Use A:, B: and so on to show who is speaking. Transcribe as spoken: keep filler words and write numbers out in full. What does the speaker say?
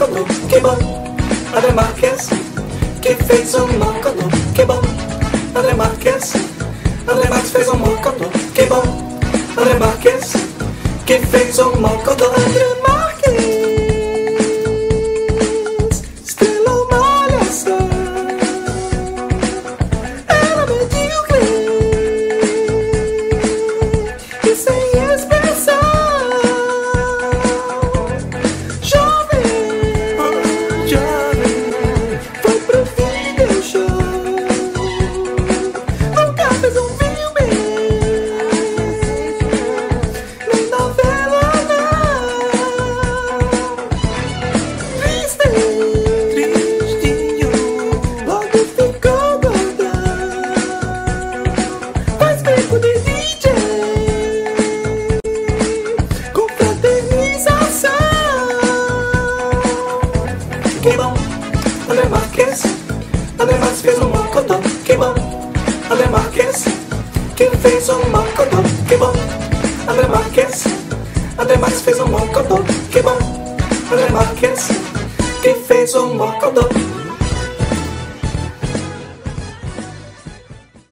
A: mocodô, que bom. André Marques, que fez um mocodô, que bom. André Marques, André Marques fez um mocodô, que bom. André Marques, que fez um mocodô. André Marques estrelou Malhação. Era medíocre e sem expressão. Que bom, André Marques, André Marques fez um mocodô, que bom. André Marques, que fez um mocodô, que bom. André Marques, André Marques fez um mocodô, que bom. André Marques, que fez um mocodô.